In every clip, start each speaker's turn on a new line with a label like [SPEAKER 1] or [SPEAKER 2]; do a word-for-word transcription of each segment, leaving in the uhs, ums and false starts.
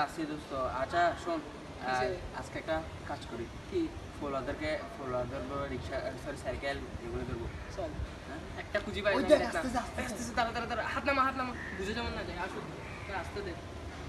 [SPEAKER 1] আছি দোস্ত। আচ্ছা শোন, আজকে একটা কাজ করি কি, ফলোয়ারদেরকে ফলোয়ারদের রিক্সা সরি সাইকেল এগুলো দেবো।
[SPEAKER 2] চল
[SPEAKER 1] হ্যাঁ
[SPEAKER 2] একটা খুঁজি পাই
[SPEAKER 1] ওই
[SPEAKER 2] না,
[SPEAKER 1] দেখ,
[SPEAKER 2] দেখ না।
[SPEAKER 1] আস্তে আস্তে আস্তে
[SPEAKER 2] আস্তে তাড়া তাড়া তাড়া হাত নামা হাত নামা বুঝে যেমন না যায় আসো আসতে দে।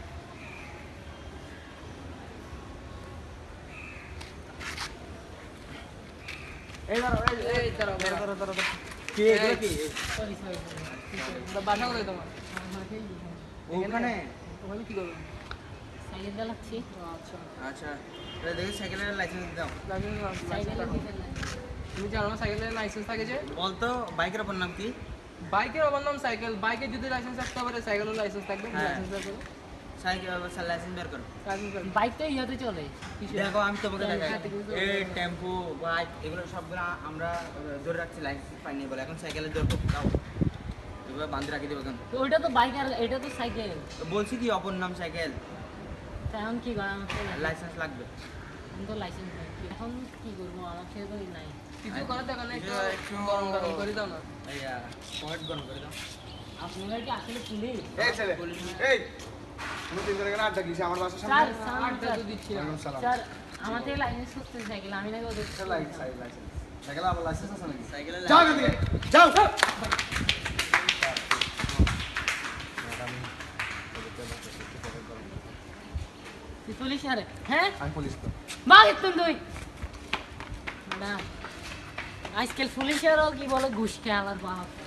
[SPEAKER 1] এই ধরো এই
[SPEAKER 2] এই দাঁড়াও
[SPEAKER 1] ধরো
[SPEAKER 2] দাঁড়াও
[SPEAKER 1] ধরো ধরো কি এগুলো কি
[SPEAKER 2] সরি সরি বাসা কোথায় তোমার?
[SPEAKER 1] ওখানে?
[SPEAKER 2] ওখানে কি করবে?
[SPEAKER 3] সাইকেল চালাচ্ছি।
[SPEAKER 2] আচ্ছা
[SPEAKER 1] আচ্ছা তাহলে দেখি সাইকেলের লাইসেন্স দাও।
[SPEAKER 3] সাইকেলের ভিতরে
[SPEAKER 2] তুমি জানো না সাইকেলের লাইসেন্স থাকে যে?
[SPEAKER 1] বলতো বাইকের ওপর নাম কি?
[SPEAKER 2] বাইকের অপর নাম সাইকেল। বাইকের যদি লাইসেন্স থাকতে পারে সাইকেলের লাইসেন্স থাকবে।
[SPEAKER 1] হ্যাঁ।
[SPEAKER 2] লাইসেন্স বের করো।
[SPEAKER 1] সাইকেল লাইসেন্স বের করো।
[SPEAKER 2] লাইসেন্স বের করো।
[SPEAKER 3] বাইকটা ইয়াতে চলে।
[SPEAKER 1] দেখো আমি তোমাকে দেখাই,
[SPEAKER 2] হ্যাঁ, ঠিক আছে।
[SPEAKER 1] এই টেম্পো বাইক এগুলো সবগুলো আমরা ধরে রাখছি লাইসেন্স পাইনি বলে, এখন সাইকেলের ধরবো দাও, এগুলো বান্ধে রাখি দেবো। কেন
[SPEAKER 3] তো ওইটা তো বাইক আর এটা তো সাইকেল।
[SPEAKER 1] তো বলছি কি অপর নাম সাইকেল,
[SPEAKER 3] তা এখন কি করা আমার তো
[SPEAKER 1] লাইসেন্স লাগবে।
[SPEAKER 3] আমি তো লাইসেন্স নাই। এখন কি করবো আমার কাছে তো নাই।
[SPEAKER 2] কিছু করার দরকার নেই, একটু
[SPEAKER 1] একটু
[SPEAKER 2] গরম গরম করে দাও না।
[SPEAKER 1] এইয়া পয়েন্ট গরম করে দাও।
[SPEAKER 3] আপনারা কি আসলে পুলিশ?
[SPEAKER 4] এই ছেলে এই তুমি তিন জনের আড্ডা দিছি আমার বাসার
[SPEAKER 3] স্যার
[SPEAKER 4] সামনে।
[SPEAKER 3] স্যার,
[SPEAKER 2] আটটা তো দিচ্ছি না।
[SPEAKER 4] ওয়ালাইকুম সালাম।
[SPEAKER 3] স্যার আমার থেকে লাইসেন্স করতে সাইকেল আমি নাকি ওদের
[SPEAKER 4] লাইসেন্স লাইসেন্স সাইকেল আবার লাইসেন্স আছে নাকি?
[SPEAKER 1] সাইকেলে
[SPEAKER 4] যাও এখান থেকে যাও।
[SPEAKER 3] তুই পুলিশ আরে হ্যাঁ
[SPEAKER 4] আমি পুলিশ তো।
[SPEAKER 3] বাঘ তুই তুই না আজকাল পুলিশেরও কি বলে ঘুষ খেয়ে আলার বাপ